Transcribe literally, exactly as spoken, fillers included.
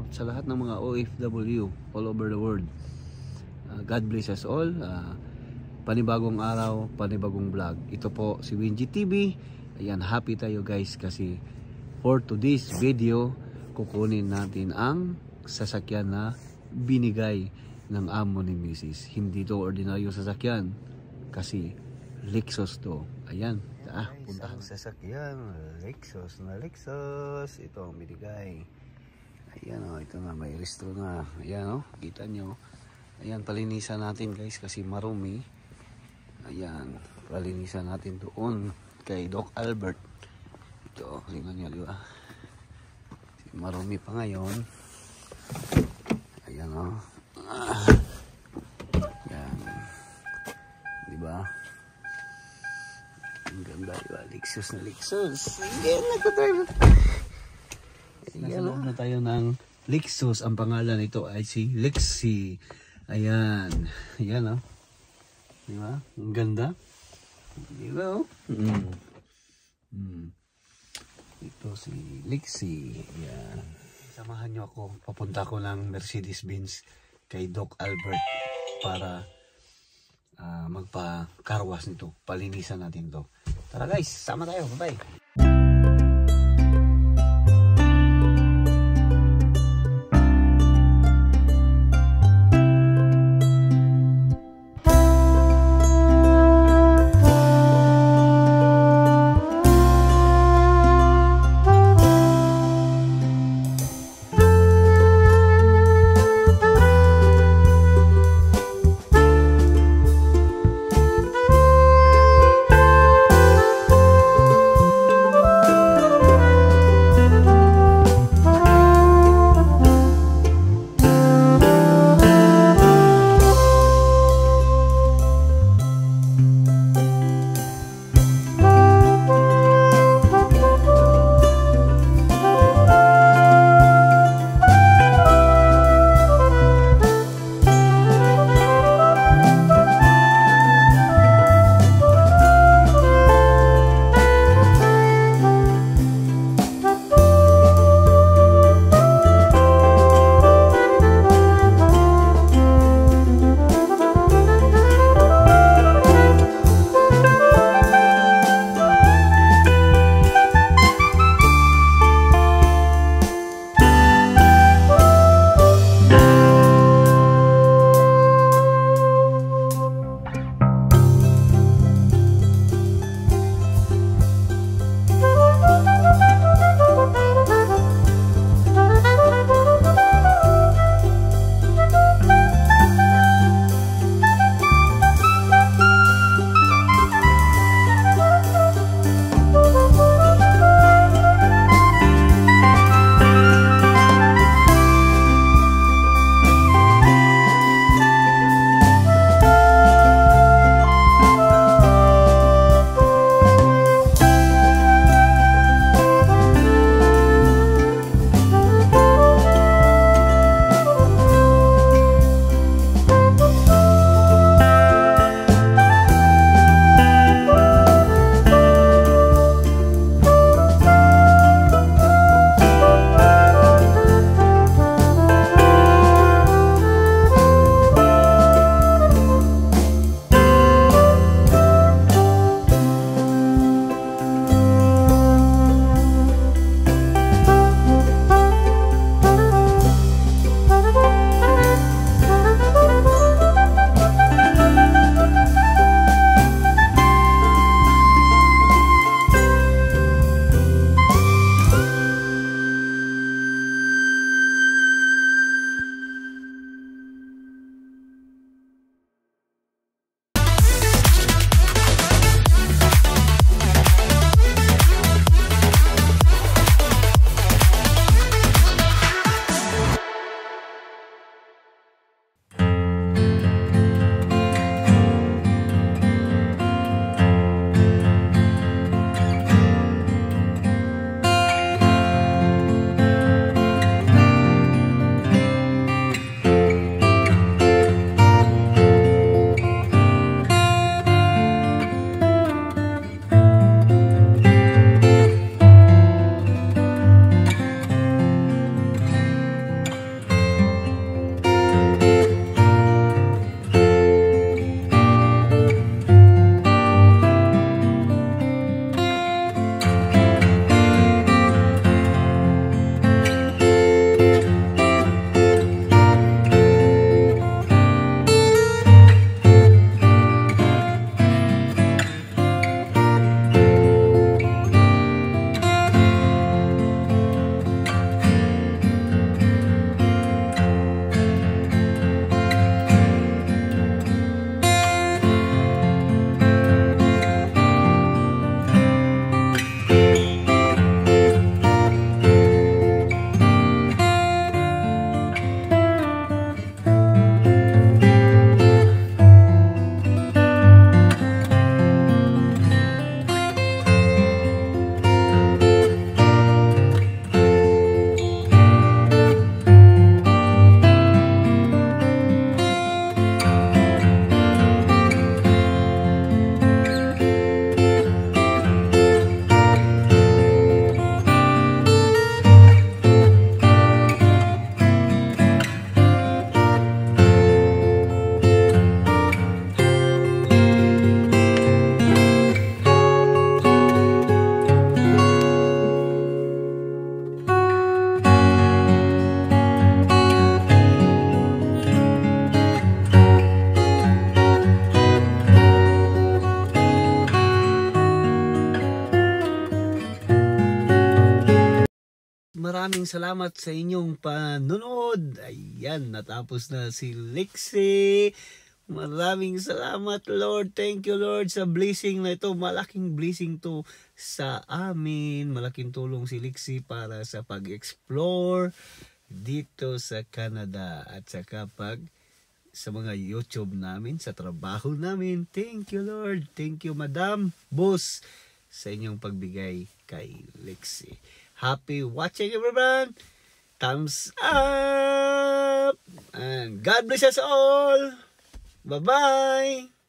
out sa lahat ng mga O F W all over the world. uh, God bless us all. uh, Panibagong araw, panibagong vlog. Ito po si Wingy T V. Ayan, happy tayo guys kasi for today's video kukunin natin ang sasakyan na binigay ng amo ni Missus Hindi to ordinaryong sasakyan kasi Lexus to. Ayan, ah, punta ang sasakyan, Lexus na Lexus. Ito ang binigay. Ayan o, oh, ito na, may restro na. Ayan o, oh, kita nyo. Ayan, palinisan natin guys kasi marumi. Ayan, palinisan natin doon kay Doc Albert. Ito, tingnan nyo, di ba? Marumi pa ngayon. Ayan o. Ah. Ayan. Di ba? Ang ganda, di ba? Lexus na Lexus. Ayan, nagkatry. Nasa loob na tayo ng Lexus. Ang pangalan nito ay si Lexi. Ayan. Ayan o. Di ba? Ang ganda. Di ba o? Mm. Mm. Ito si Lexi. Ayan. Samahan nyo ako. Papunta ko ng Mercedes-Benz kay Doc Albert para uh, magpa-carwash nito. Palinisan natin to. Tara guys, sama tayo. Bye-bye. maraming salamat sa inyong panonood. Ayan, natapos na si Lexie. Maraming salamat, Lord. Thank you, Lord, sa blessing na ito. Malaking blessing to sa amin. Malaking tulong si Lexie para sa pag-explore dito sa Canada at sa kapag sa mga YouTube namin, sa trabaho namin. Thank you, Lord. Thank you, Madam Boss, sa inyong pagbigay kay Lexie. Happy watching, everyone. Thumbs up. And God bless us all. Bye-bye.